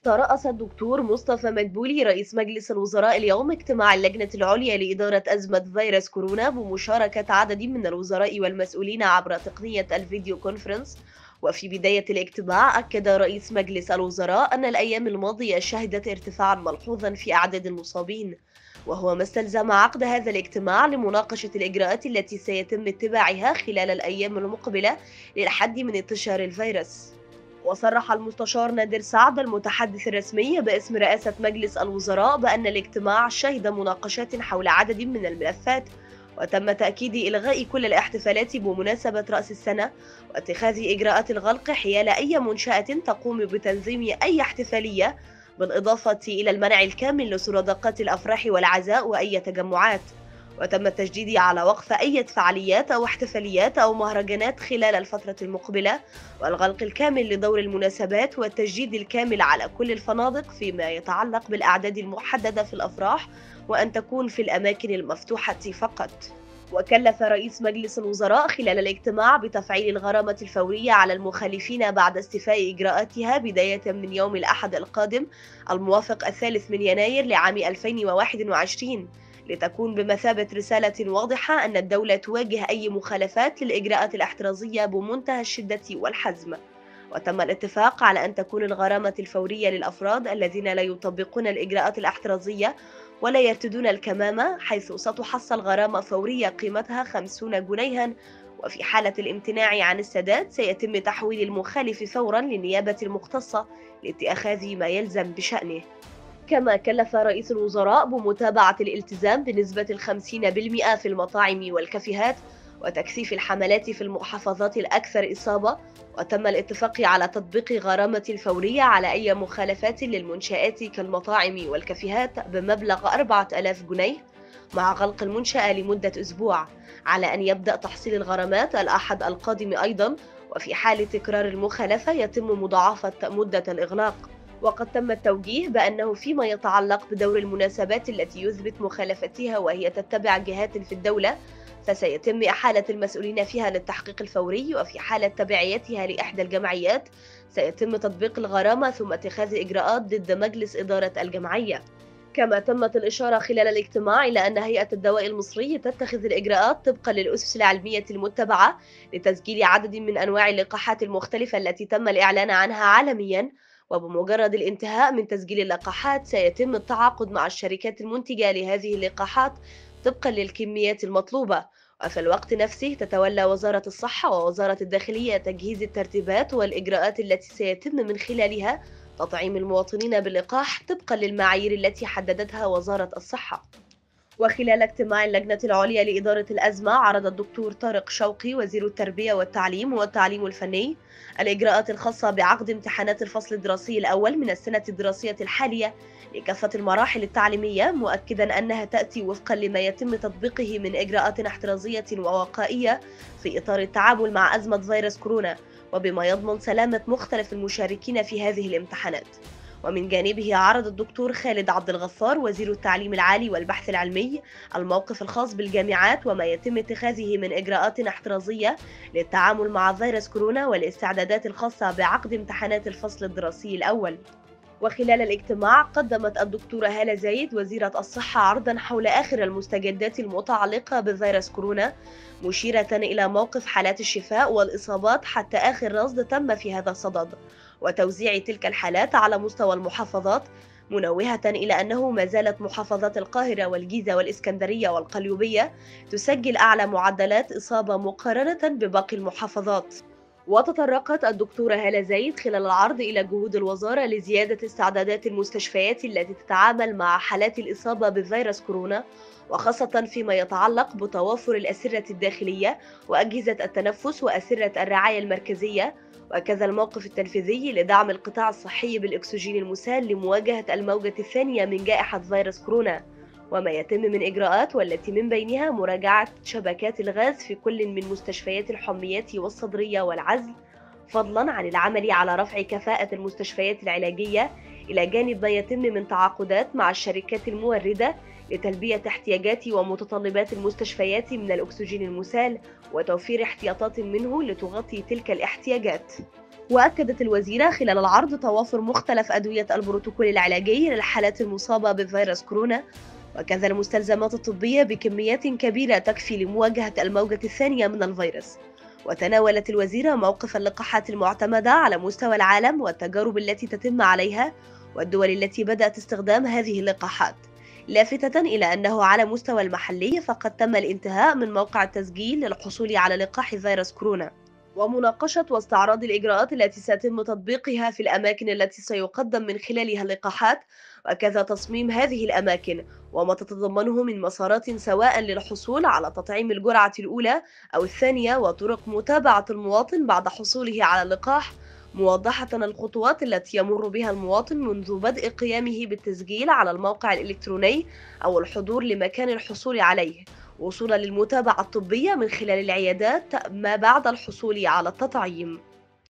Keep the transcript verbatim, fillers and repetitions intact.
ترأس الدكتور مصطفى مدبولي رئيس مجلس الوزراء اليوم اجتماع اللجنة العليا لإدارة أزمة فيروس كورونا بمشاركة عدد من الوزراء والمسؤولين عبر تقنية الفيديو كونفرنس. وفي بداية الاجتماع أكد رئيس مجلس الوزراء أن الأيام الماضية شهدت ارتفاعا ملحوظا في أعداد المصابين، وهو ما استلزم عقد هذا الاجتماع لمناقشة الإجراءات التي سيتم اتباعها خلال الأيام المقبلة للحد من انتشار الفيروس. وصرح المستشار نادر سعد المتحدث الرسمي باسم رئاسة مجلس الوزراء بأن الاجتماع شهد مناقشات حول عدد من الملفات، وتم تأكيد إلغاء كل الاحتفالات بمناسبة رأس السنة واتخاذ إجراءات الغلق حيال أي منشأة تقوم بتنظيم أي احتفالية، بالإضافة إلى المنع الكامل لسرادقات الأفراح والعزاء وأي تجمعات. وتم التشديد على وقف أي فعاليات أو احتفاليات أو مهرجانات خلال الفترة المقبلة، والغلق الكامل لدور المناسبات، والتشديد الكامل على كل الفنادق فيما يتعلق بالأعداد المحددة في الأفراح، وأن تكون في الأماكن المفتوحة فقط. وكلف رئيس مجلس الوزراء خلال الاجتماع بتفعيل الغرامة الفورية على المخالفين بعد استيفاء إجراءاتها بداية من يوم الأحد القادم الموافق الثالث من يناير لعام ألفين وواحد وعشرين، لتكون بمثابة رسالة واضحة أن الدولة تواجه أي مخالفات للإجراءات الاحترازية بمنتهى الشدة والحزم. وتم الاتفاق على أن تكون الغرامة الفورية للأفراد الذين لا يطبقون الإجراءات الاحترازية ولا يرتدون الكمامة، حيث ستحصل غرامة فورية قيمتها خمسين جنيها، وفي حالة الامتناع عن السداد سيتم تحويل المخالف فورا للنيابة المختصة لاتخاذ ما يلزم بشأنه. كما كلف رئيس الوزراء بمتابعة الالتزام بنسبة الخمسين بالمئة في المطاعم والكافيهات وتكثيف الحملات في المحافظات الأكثر إصابة. وتم الاتفاق على تطبيق غرامة فورية على أي مخالفات للمنشآت كالمطاعم والكافيهات بمبلغ أربعة آلاف جنيه مع غلق المنشأة لمدة أسبوع، على أن يبدأ تحصيل الغرامات الأحد القادم أيضا، وفي حال تكرار المخالفة يتم مضاعفة مدة الإغلاق. وقد تم التوجيه بأنه فيما يتعلق بدور المناسبات التي يثبت مخالفتها وهي تتبع جهات في الدولة فسيتم إحالة المسؤولين فيها للتحقيق الفوري، وفي حالة تبعيتها لإحدى الجمعيات سيتم تطبيق الغرامة ثم اتخاذ إجراءات ضد مجلس إدارة الجمعية. كما تمت الإشارة خلال الاجتماع إلى أن هيئة الدواء المصري تتخذ الإجراءات طبقا للأسس العلمية المتبعة لتسجيل عدد من أنواع اللقاحات المختلفة التي تم الإعلان عنها عالميا، وبمجرد الانتهاء من تسجيل اللقاحات سيتم التعاقد مع الشركات المنتجة لهذه اللقاحات طبقا للكميات المطلوبة. وفي الوقت نفسه تتولى وزارة الصحة ووزارة الداخلية تجهيز الترتيبات والإجراءات التي سيتم من خلالها تطعيم المواطنين باللقاح طبقا للمعايير التي حددتها وزارة الصحة. وخلال اجتماع اللجنة العليا لإدارة الأزمة عرض الدكتور طارق شوقي وزير التربية والتعليم والتعليم الفني الإجراءات الخاصة بعقد امتحانات الفصل الدراسي الأول من السنة الدراسية الحالية لكافة المراحل التعليمية، مؤكدا أنها تأتي وفقا لما يتم تطبيقه من إجراءات احترازية ووقائية في إطار التعامل مع أزمة فيروس كورونا، وبما يضمن سلامة مختلف المشاركين في هذه الامتحانات. ومن جانبه عرض الدكتور خالد عبد الغفار وزير التعليم العالي والبحث العلمي الموقف الخاص بالجامعات وما يتم اتخاذه من إجراءات احترازية للتعامل مع فيروس كورونا والاستعدادات الخاصة بعقد امتحانات الفصل الدراسي الأول. وخلال الاجتماع قدمت الدكتورة هالة زايد وزيرة الصحة عرضا حول آخر المستجدات المتعلقة بفيروس كورونا، مشيرة إلى موقف حالات الشفاء والإصابات حتى آخر رصد تم في هذا الصدد وتوزيع تلك الحالات على مستوى المحافظات، منوهة إلى أنه ما زالت محافظات القاهرة والجيزة والإسكندرية والقليوبية تسجل أعلى معدلات إصابة مقارنة بباقي المحافظات. وتطرقت الدكتورة هالة زايد خلال العرض إلى جهود الوزارة لزيادة استعدادات المستشفيات التي تتعامل مع حالات الإصابة بفيروس كورونا، وخاصة فيما يتعلق بتوافر الأسرة الداخلية وأجهزة التنفس وأسرة الرعاية المركزية، وكذا الموقف التنفيذي لدعم القطاع الصحي بالأكسجين المسال لمواجهة الموجة الثانية من جائحة فيروس كورونا، وما يتم من إجراءات والتي من بينها مراجعة شبكات الغاز في كل من مستشفيات الحميات والصدرية والعزل، فضلا عن العمل على رفع كفاءة المستشفيات العلاجية، إلى جانب ما يتم من تعاقدات مع الشركات الموردة لتلبية احتياجات ومتطلبات المستشفيات من الأكسجين المسال وتوفير احتياطات منه لتغطي تلك الاحتياجات. وأكدت الوزيرة خلال العرض توافر مختلف أدوية البروتوكول العلاجي للحالات المصابة بفيروس كورونا، وكذا المستلزمات الطبية بكميات كبيرة تكفي لمواجهة الموجة الثانية من الفيروس. وتناولت الوزيرة موقف اللقاحات المعتمدة على مستوى العالم والتجارب التي تتم عليها والدول التي بدأت استخدام هذه اللقاحات، لافتة إلى أنه على مستوى المحلي فقد تم الانتهاء من موقع التسجيل للحصول على لقاح فيروس كورونا، ومناقشة واستعراض الإجراءات التي سيتم تطبيقها في الأماكن التي سيقدم من خلالها اللقاحات، وكذا تصميم هذه الأماكن وما تتضمنه من مسارات سواء للحصول على تطعيم الجرعة الأولى أو الثانية، وطرق متابعة المواطن بعد حصوله على اللقاح، موضحة الخطوات التي يمر بها المواطن منذ بدء قيامه بالتسجيل على الموقع الإلكتروني أو الحضور لمكان الحصول عليه، وصولا للمتابعة الطبية من خلال العيادات ما بعد الحصول على التطعيم.